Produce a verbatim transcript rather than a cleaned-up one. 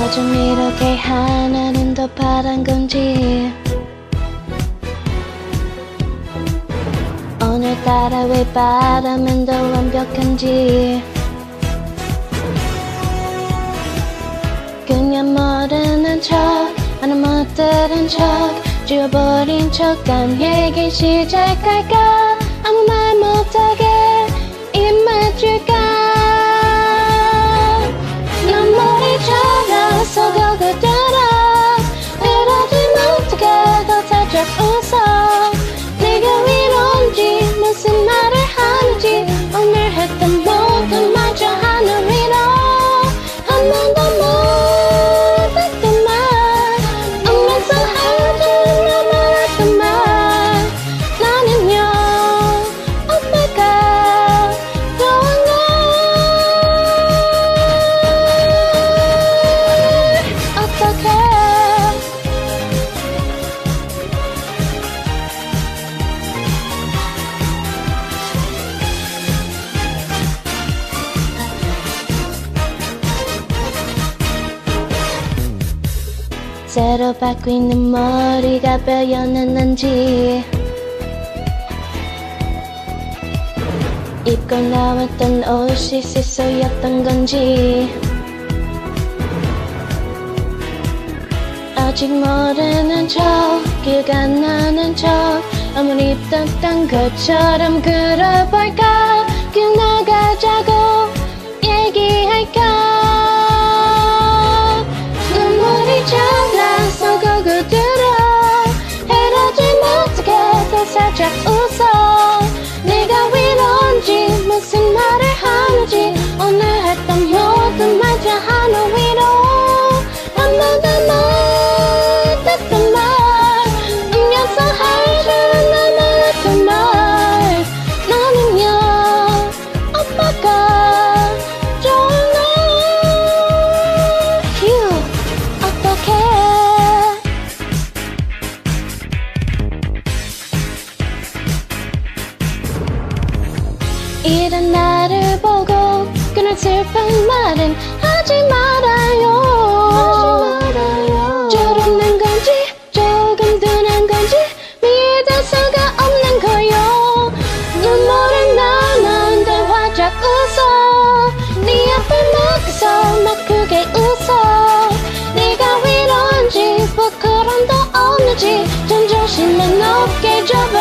어쩜 이렇게 하나는 더 바란 건지 오늘따라 왜 바람은 더 완벽한지 그냥 모르는 척 하나 못 들은 척 지워버린 척 딴 얘기 시작할까 아무 말 못하게 입 맞출까 눈물이처럼 쏟아들어 그러지 못하게 더 살짝 웃어 내가 위로인지 무슨 말을 하는지 오늘 했던 모든 말 저 하늘 위로 한 번도 못했던 말 울면서 하지 말았던 말 나는요 오빠가 좋은 걸 어떡해 새로 바뀌는 머리가 뼈였는지 입고 나왔던 옷이 실수였던 건지 아직 모르는 척 기억 안 나는 척 아무리 떴던 것처럼 그려볼까 기억나가자고 얘기할까 눈물이 잘나 속을 들어 헤어지 못하게 더 살짝 웃어 내가 위로인지 무슨 말을 하는지 오늘 했던 모든 말 저 하늘 위로 한 번도 못했던 말 울면서 할 줄은 날 말했던 말 나는요 오빠가 좋은 걸 휴 어떡해 이런 나를 보고 그런 슬픈 말은 하지 말아요 저러는 건지 조금 둔한 건지 믿을 수가 없는 거요 눈물은 나는데 활짝 웃어 네 앞을 막아서 막 크게 웃어 네가 위로인지 부끄럼도 없는지 좀 조심해 높게 접어